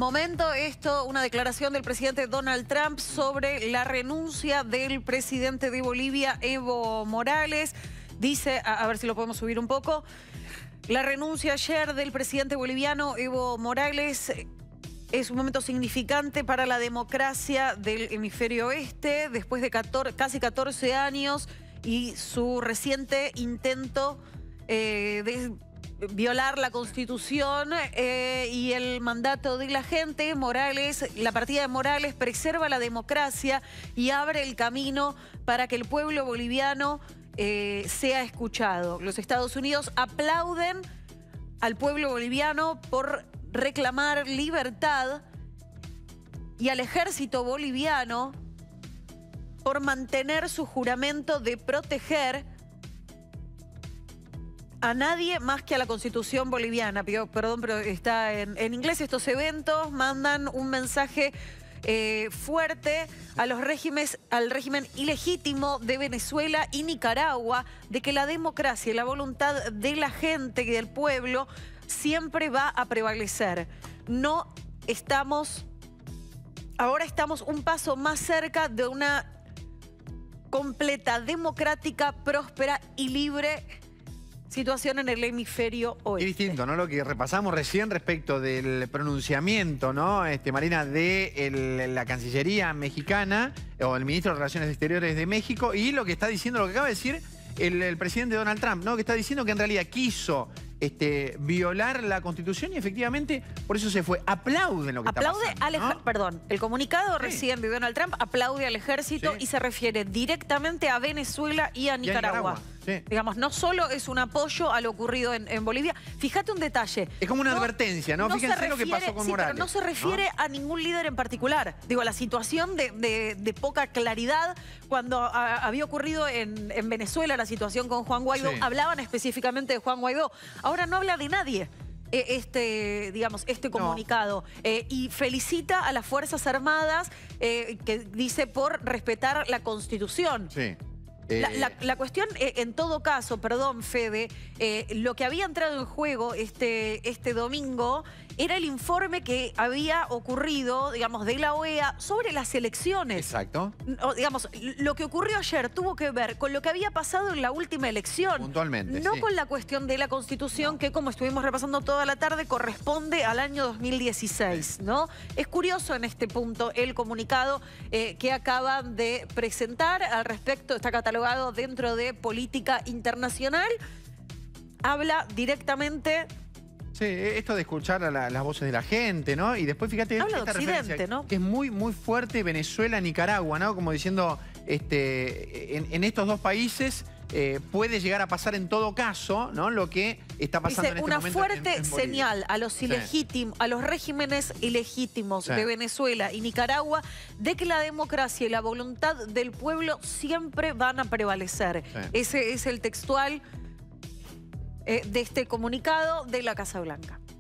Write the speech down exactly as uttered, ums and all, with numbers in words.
momento esto, una declaración del presidente Donald Trump sobre la renuncia del presidente de Bolivia, Evo Morales. Dice, a, a ver si lo podemos subir un poco, la renuncia ayer del presidente boliviano Evo Morales es un momento significante para la democracia del hemisferio oeste, después de catorce, casi catorce años y su reciente intento eh, de violar la Constitución eh, y el mandato de la gente. Morales, la partida de Morales preserva la democracia y abre el camino para que el pueblo boliviano eh, sea escuchado. Los Estados Unidos aplauden al pueblo boliviano por reclamar libertad y al ejército boliviano por mantener su juramento de proteger a nadie más que a la Constitución boliviana. Pido, perdón, pero está en, en inglés. Estos eventos mandan un mensaje eh, fuerte a los regímenes, al régimen ilegítimo de Venezuela y Nicaragua, de que la democracia y la voluntad de la gente y del pueblo siempre va a prevalecer. No estamos, ahora estamos un paso más cerca de una completa, democrática, próspera y libre situación en el hemisferio oeste. Es distinto, ¿no? Lo que repasamos recién respecto del pronunciamiento, ¿no? Este, Marina, de el, la Cancillería mexicana o el ministro de Relaciones Exteriores de México, y lo que está diciendo, lo que acaba de decir el, el presidente Donald Trump, ¿no? Que está diciendo que en realidad quiso este, violar la Constitución y efectivamente por eso se fue. Aplauden lo que aplaude está pasando, al ¿no? Perdón, el comunicado sí. recién de Donald Trump aplaude al ejército sí. y se refiere directamente a Venezuela y a Nicaragua. Y a Nicaragua. Sí. Digamos, no solo es un apoyo a lo ocurrido en, en Bolivia. Fíjate un detalle. Es como una no, advertencia, ¿no? no Fíjense refiere, lo que pasó con sí, Morales. pero no se refiere ¿no? a ningún líder en particular. Digo, la situación de, de, de poca claridad cuando a, había ocurrido en, en Venezuela la situación con Juan Guaidó, Sí. hablaban específicamente de Juan Guaidó. Ahora no habla de nadie. Este, digamos, este comunicado. No. Eh, y felicita a las Fuerzas Armadas, eh, que dice por respetar la Constitución. Sí. La, la, la cuestión, eh, en todo caso, perdón, Fede, eh, lo que había entrado en juego este, este domingo era el informe que había ocurrido, digamos, de la O E A sobre las elecciones. Exacto. O, digamos, lo que ocurrió ayer tuvo que ver con lo que había pasado en la última elección. Puntualmente, No sí. con la cuestión de la Constitución, no. que como estuvimos repasando toda la tarde, corresponde al año dos mil dieciséis, sí. ¿no? Es curioso en este punto el comunicado eh, que acaban de presentar al respecto, está catalogado dentro de política internacional, habla directamente... Sí, esto de escuchar a la, las voces de la gente, ¿no? Y después fíjate habla esta de Occidente, referencia, ¿no? Que es muy, muy fuerte Venezuela, Nicaragua, ¿no? Como diciendo, este, en, en estos dos países eh, puede llegar a pasar en todo caso, ¿no? Lo que está pasando Dice, en este una momento fuerte en, en señal a los ilegítimos, sí. a los regímenes ilegítimos sí. de Venezuela y Nicaragua de que la democracia y la voluntad del pueblo siempre van a prevalecer. Sí. Ese es el textual eh, de este comunicado de la Casa Blanca.